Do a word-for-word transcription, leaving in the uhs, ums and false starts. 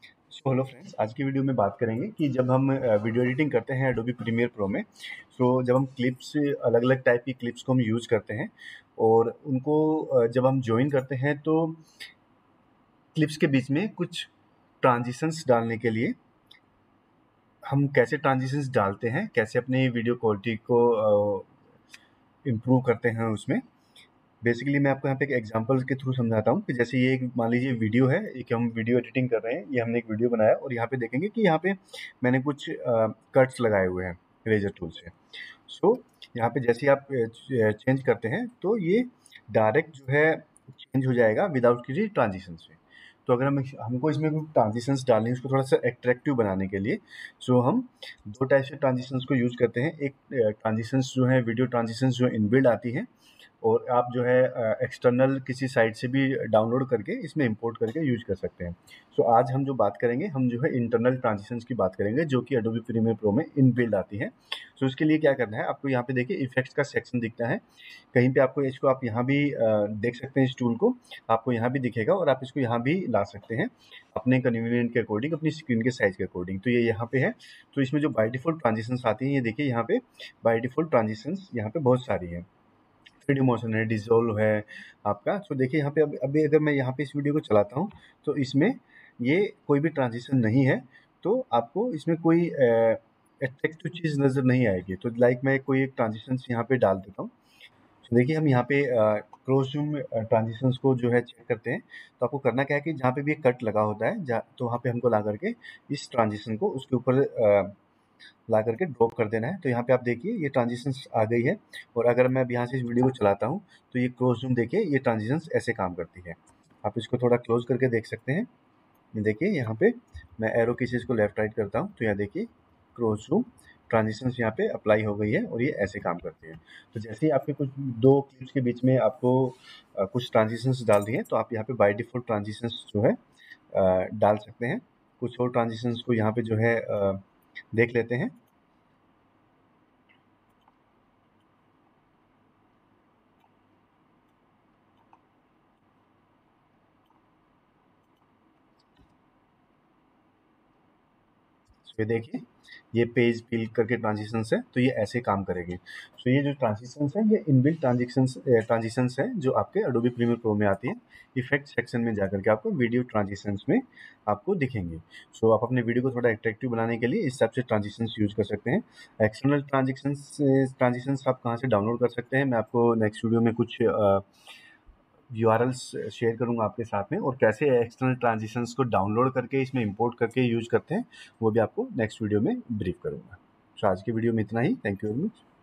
So hello friends, आज की video में बात करेंगे कि जब हम वीडियो एडिटिंग करते हैं एडोबी प्रीमियर प्रो में। सो जब हम क्लिप्स, अलग अलग टाइप की क्लिप्स को हम यूज़ करते हैं और उनको अ, जब हम जॉइन करते हैं तो क्लिप्स के बीच में कुछ ट्रांजिशंस डालने के लिए हम कैसे ट्रांजिशंस डालते हैं, कैसे अपनी वीडियो क्वालिटी को इम्प्रूव करते हैं उसमें। बेसिकली मैं आपको यहाँ पे एक एग्जांपल के थ्रू समझाता हूँ कि जैसे ये एक मान लीजिए वीडियो है, एक हम वीडियो एडिटिंग कर रहे हैं, ये हमने एक वीडियो बनाया और यहाँ पे देखेंगे कि यहाँ पे मैंने कुछ कट्स लगाए हुए हैं इरेजर टूल से। सो यहाँ पे जैसे ही आप चेंज करते हैं तो ये डायरेक्ट जो है चेंज हो जाएगा विदाउट किसी ट्रांजिशन से। तो अगर हम हमको इसमें कुछ ट्रांजिशंस डालनी है उसको थोड़ा सा एट्रैक्टिव बनाने के लिए, सो हम दो टाइप से ट्रांजिशंस को यूज़ करते हैं। एक ट्रांजिशंस जो है वीडियो ट्रांजिशंस जो इनबिल्ड आती हैं और आप जो है एक्सटर्नल किसी साइट से भी डाउनलोड करके इसमें इंपोर्ट करके यूज कर सकते हैं। सो so, आज हम जो बात करेंगे हम जो है इंटरनल ट्रांजिशंस की बात करेंगे जो कि एडोबी प्रीमियर प्रो में इनबिल्ड आती है। सो so, इसके लिए क्या करना है, आपको यहाँ पे देखिए इफेक्ट्स का सेक्शन दिखता है कहीं पे, आपको इसको आप यहाँ भी देख सकते हैं, इस टूल को आपको यहाँ भी दिखेगा और आप इसको यहाँ भी ला सकते हैं अपने कन्वीनियंट के अकॉर्डिंग, अपनी स्क्रीन के साइज के अकॉर्डिंग। तो ये यहाँ पे है। तो इसमें जो बाय डिफॉल्ट ट्रांजिशंस आती हैं ये देखिए यहाँ पे बाय डिफॉल्ट ट्रांजिशंस यहाँ पे बहुत सारी है। थ्री डी मोशन है, डिसॉल्व है आपका। तो देखिए यहाँ पे अब अभी अगर मैं यहाँ पे इस वीडियो को चलाता हूँ तो इसमें ये कोई भी ट्रांजिशन नहीं है, तो आपको इसमें कोई अट्रैक्टिव चीज़ नज़र नहीं आएगी। तो लाइक मैं कोई एक ट्रांजिशन यहाँ पे डाल देता हूँ। तो देखिए हम यहाँ पे क्लोज जूम ट्रांजिशंस को जो है चेक करते हैं। तो आपको करना क्या है कि जहाँ पे भी एक कट लगा होता है जहाँ, तो वहाँ पे हमको ला करके इस ट्रांजिशन को उसके ऊपर ला करके ड्रॉप कर देना है। तो यहाँ पे आप देखिए ये ट्रांजिशंस आ गई है और अगर मैं अब यहाँ से इस वीडियो को चलाता हूँ तो ये क्लोज जूम देखिए ये ट्रांजिशंस ऐसे काम करती है। आप इसको थोड़ा क्लोज करके देख सकते हैं। ये देखिए यहाँ पे मैं एरो की चीज़ को लेफ्ट राइट करता हूँ तो यहाँ देखिए क्लोज जूम ट्रांजिशंस यहाँ पे अप्लाई हो गई है और ये ऐसे काम करती है। तो जैसे ही आपके कुछ दो क्लिप्स के बीच में आपको आ, कुछ ट्रांजिशंस डाल दिए तो आप यहाँ पे बाय डिफॉल्ट ट्रांजिशंस जो है आ, डाल सकते हैं। कुछ और ट्रांजिशंस को यहाँ पे जो है आ, देख लेते हैं। ये देखिए ये पेज फिल करके ट्रांजिशंस है, तो ये ऐसे काम करेगी। सो ये जो ट्रांजिशंस है ये इनबिल्ट ट्रांजिशंस ट्रांजिशंस है जो आपके एडोबी प्रीमियर प्रो में आती है। इफेक्ट सेक्शन में जाकर के आपको वीडियो ट्रांजिशंस में आपको दिखेंगे। सो आप अपने वीडियो को थोड़ा अट्रैक्टिव बनाने के लिए इस हिसाब से ट्रांजिशंस यूज कर सकते हैं। एक्सटर्नल ट्रांजिशंस ट्रांजिशंस आप कहाँ से डाउनलोड कर सकते हैं, मैं आपको नेक्स्ट वीडियो में कुछ यूआरएल्स शेयर करूंगा आपके साथ में, और कैसे एक्सटर्नल ट्रांजिशंस को डाउनलोड करके इसमें इंपोर्ट करके यूज करते हैं वो भी आपको नेक्स्ट वीडियो में ब्रीफ करूंगा। तो आज की वीडियो में इतना ही। Thank you very much.